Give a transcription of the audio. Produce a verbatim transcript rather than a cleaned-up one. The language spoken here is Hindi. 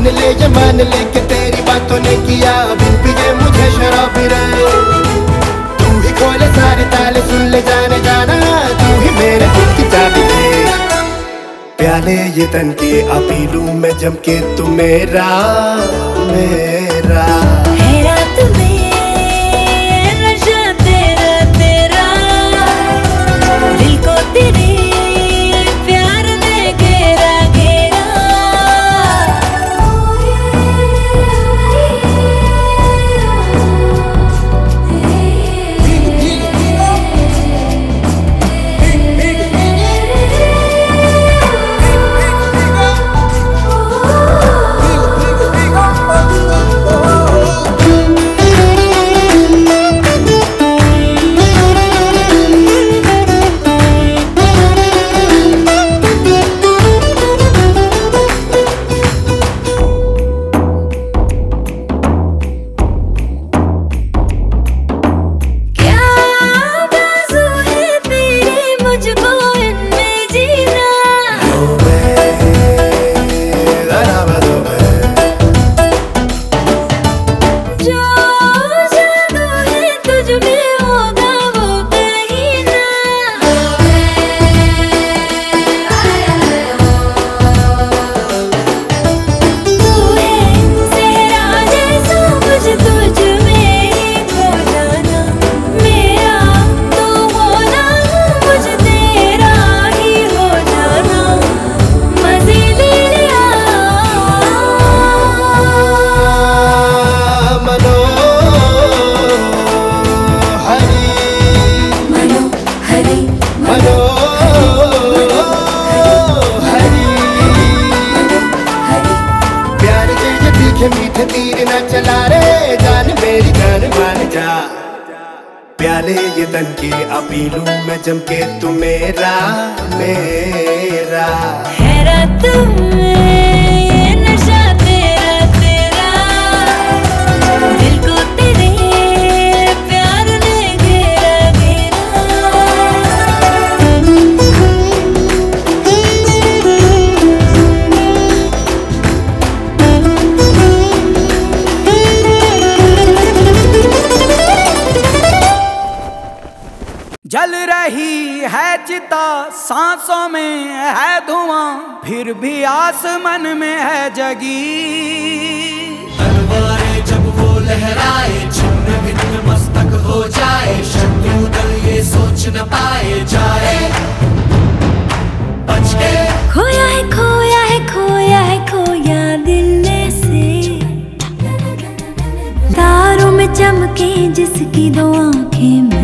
मान ले ये मान ले कि तेरी बातों ने किया बिन पिए मुझे शराबी रे। तू ही खोले सारे ताले, सुन ले जाने जाना, तू ही मेरे दिल की चाबी दे। प्याले ये तन के अपी लूं मैं जम के, तू मेरा मेरा है रात में नशा तेरा तेरा, दिल को तेरे प्यार ने घेरा घेरा। मीठे तीर न चला रे, जान मेरी जान मान जा। प्याले ये तन के अपी लूं मैं जम के, तू मेरा मेरा है रात में नशा तेरा तेरा, दिल को तेरे प्यार ने घेरा घेरा। जल रही है चिता, सांसों में है धुआं, फिर भी आसमान में है जगी। तलवारें जब वो लहराए, छिन्न भिन्न मस्तक हो जाए, शत्रु दल ये सोच न पाए जाए बच के। खोया है खोया है खोया है खोया दिल से, तारों में चमके जिसकी दो आंखें में